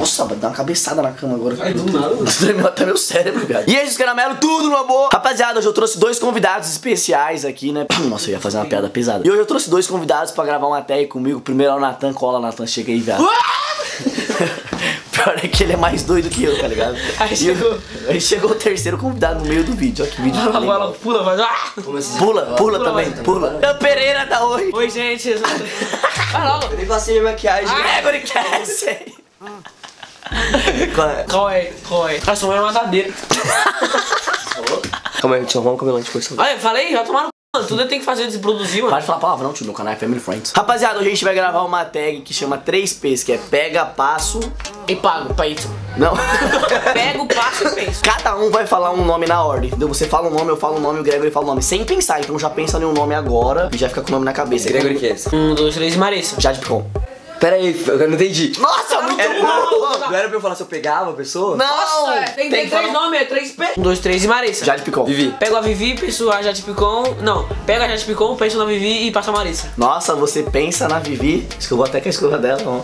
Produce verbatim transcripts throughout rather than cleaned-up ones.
Nossa, vai dar uma cabeçada na cama agora. Ai, do nada. Tremeu até meu cérebro, cara. E esses caramelo, tudo numa boa. Rapaziada, hoje eu trouxe dois convidados especiais aqui, né? Nossa, eu ia fazer uma piada pesada. E hoje eu trouxe dois convidados pra gravar uma tag comigo. Primeiro é o Natan. Cola, Natan, chega aí, viado. Pior é que ele é mais doido que eu, tá ligado? Aí chegou, aí chegou o terceiro convidado no meio do vídeo. Olha que vídeo. Ela pula, pula, vai. Ah! Pula, pula, pula também, pula. O Pereira tá oi. Oi, gente. Vai logo. Eu nem passei minha maquiagem. Ah, Gregory Cassie. Qual é? Qual é? Qual é? Ah, sua mãe é uma matadeira. Calma aí, deixa eu arrumar um cabelão de coisa. Olha, falei, já tomaram. Mano, tudo tem que fazer de se produzir, mano. Para de falar palavrão, tio, meu canal é Family Friends. Rapaziada, hoje a gente vai gravar uma tag que chama três P's, que é pega, passo... E pago pra isso. Não. Pego, passo e penso. Cada um vai falar um nome na ordem, entendeu? Você fala um nome, eu falo um nome, o Gregory fala um nome. Sem pensar, então já pensa em um nome agora e já fica com o nome na cabeça. Gregory que é esse? Um, dois, três e Marissa. Jade Picon. Pera aí, eu não entendi. Nossa, muito Era, bom! não, não era pra eu falar se eu pegava a pessoa? Não! Nossa, é, tem, tem que três falar- nomes, é três P. Um, dois, três e Marissa. Jade Picon. Vivi. Pego a Vivi, penso a Jade Picon. Não, pega a Jade Picon, penso na Vivi e passa a Marissa. Nossa, você pensa na Vivi. Escovou até com a escova dela, ó.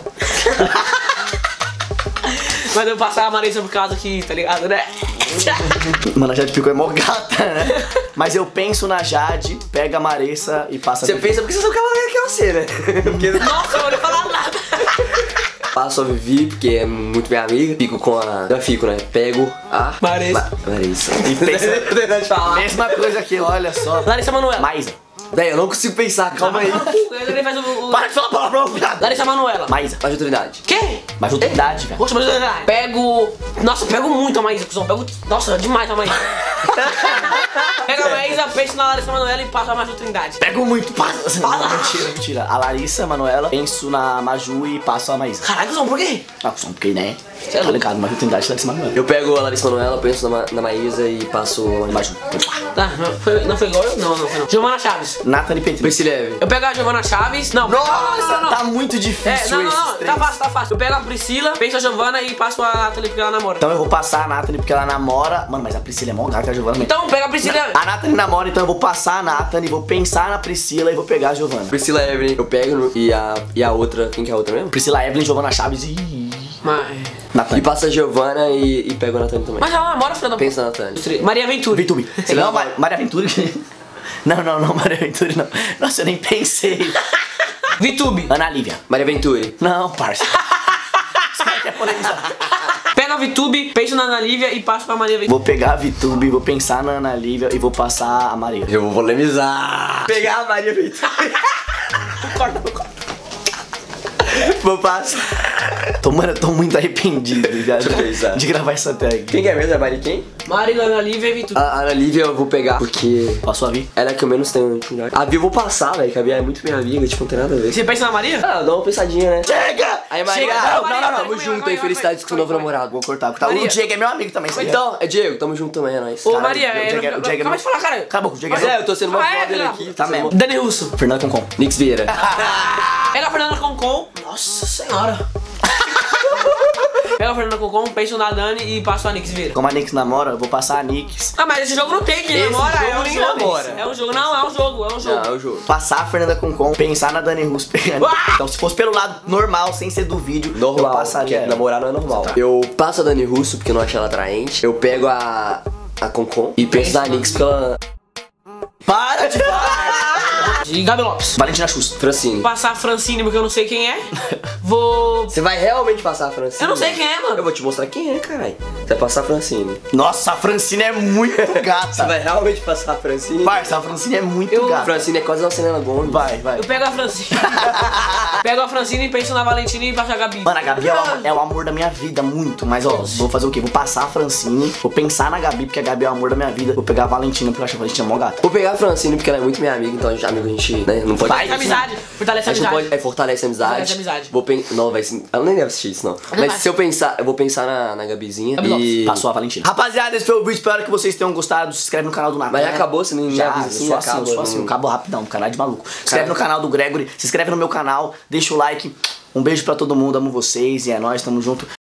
Mas eu passar a Marissa por causa que, tá ligado, né? Mano, a Jade Picon é mó gata, né? Mas eu penso na Jade, pega a Marissa e passa a Você Vivi. pensa porque você sabe que ela é que é você, né? Porque Nossa, eu não vou falar nada. passo a Vivi, porque é muito minha amiga. Fico com a... Não fico, né? Pego a... Marissa. Ma... Marissa. E pensa... de falar. Mesma coisa aqui, olha só. Larissa Manoela. Maísa. Daí, eu não consigo pensar, calma aí. Ele faz o... o... Para de falar palavrão, viado. Larissa Manoela. Maísa. Mais autoridade. Quem? Mas autoridade, velho. Poxa, mas eu pego... Nossa, pego muito a Maísa, cuzão. Pego... Nossa, demais a Maísa. Pega a Maísa, penso na Larissa Manoela e passo a mais Trindade. Pego muito, passa. Não, mentira, mentira. A Larissa Manoela, penso na Maju e passo a Maísa. Caralho, cuzão, por quê? Ah, só porque, né? Cê é Tá louco. ligado, Maju Trindade, Larissa Manoela. Eu pego a Larissa Manoela, penso na, Ma... na Maísa e passo a Maju. Tá, não foi, não foi igual eu? Não, não foi não. Giovana Chaves. Nathalie Petri. Priscileve. Eu pego a Giovana Chaves. Não, Nossa, não, não, não, não. tá muito difícil É, não, não, esses não, três. tá fácil, tá fácil. Eu pego a Priscila, penso a Giovana e passo a Nathalie porque ela namora. Então eu vou passar a Nathalie porque ela namora. Mano, mas a Priscila é mó gata, a Giovana mesmo. Então pega a Priscila. A Nathalie namora, então eu vou passar a Nathalie, vou pensar na Priscila e vou pegar a Giovana. Priscila Evelyn, eu pego no... e, a... e a outra... Quem que é a outra mesmo? Priscila Evelyn, Giovana Chaves e... Mas, E Nathalie. passa a Giovana e, e pego a Nathalie também. mas ela namora, filha da Pensa na Nathalie. Maria Venturi. Vitube. Você não, Ma- Maria Ventura? Não, não, não, Maria Ventura não. Nossa, eu nem pensei. Vitube. Ana Lívia. Maria Venturi. Não, parça. Os caras querem polemizar. Pega a Vitube, penso na Ana Lívia e passo pra Maria Venturi. Vou pegar a Vitube, vou pensar na Ana Lívia e vou passar a Maria. Eu vou polemizar. Pegar a Maria Venturi. Vou passar. Tô, mano, eu tô muito arrependido, viado, Deixa eu pensar. de gravar essa tag. Quem que é mesmo? É a Maria quem? Maria, Ana Lívia e Vitube. A Ana Lívia eu vou pegar porque Posso ouvir? ela é que eu menos tenho intimidade. A Bia eu vou passar, velho, que a Bia é muito minha amiga, tipo, não tem nada a ver. Você pensa na Maria? Ah, dá uma pensadinha, né? Chega! Aí, Maria, Chega, não, Maria, não, não, Maria, tamo Maria, junto Maria, aí, felicidades Maria, com o novo Maria. namorado. Vou cortar. Tá, Maria. o Diego é meu amigo também, sabe? Então, é Diego, tamo junto também, é nóis. Ô, Caralho, Maria, o é, Diego é- o Diego é acaba de meu- falar, cara. Cala a boca, o Diego Mas é é, meu. eu tô sendo uma Ah, é, foda dele não. aqui. Tá tô sendo mesmo. uma- Dani Russo. Fernanda Concon. Nix Vieira. Pega a Fernanda Concon. Nossa senhora. Pega a Fernanda Concon, penso na Dani e passo a Nix Vieira. Como a Nix namora, eu vou passar a Nix. Ah, mas esse jogo não tem que Esse namora, jogo é um ninguém jogo. namora. É um jogo, não, é um jogo, é um jogo. Não, é o jogo. Passar a Fernanda Concon, pensar na Dani Russo pegando. Ah! Então, se fosse pelo lado normal, sem ser do vídeo, eu Normal, passaria. porque ela. namorar não é normal. Eu passo a Dani Russo porque eu não acho ela atraente. Eu pego a... a Concon e penso na Nix porque ela... Para de falar! De Gabi Lopes. Valentina Schuss. Francine. Passar a Francine porque eu não sei quem é. Vou... Você vai realmente passar a Francine? Eu não sei quem é, mano. Eu vou te mostrar quem é, caralho. Você vai passar a Francine. Nossa, a Francine é muito Você gata. vai realmente passar a Francine? Parça, a Francine é muito Eu- A gata. Francine é quase uma Selena Gomez. Vai, vai. Eu pego a Francine. Pego a Francine e penso na Valentina e passo a Gabi. Mano, a Gabi é o, é o amor da minha vida, muito. Mas, ó, vou fazer o quê? Vou passar a Francine, vou pensar na Gabi, porque a Gabi é o amor da minha vida. Vou pegar a Valentina, porque eu acho a Valentina mó gata. Vou pegar a Francine porque ela é muito minha amiga, então a gente, amigo, a gente né, não pode... Fortalece a amizade. Fortalece a A gente não amizade. pode, é, fortalece a amizade. Fortalece a amizade. Vou pen... Não, vai ser... Ela nem deve assistir isso, não. Mas vai. se eu pensar, eu vou pensar na, na Gabizinha Gabi e... Lopes. Passou a Valentina. Rapaziada, esse foi o vídeo. Espero que vocês tenham gostado. Se inscreve no canal do Natan. Mas já acabou, você nem me Já, avisa eu assim, sou assim, acaba, eu sou assim. não- Um cabo rapidão, um canal de maluco. Se inscreve Cara. no canal do Gregory, se inscreve no meu canal, deixa o like. Um beijo pra todo mundo, amo vocês e é nóis, tamo junto.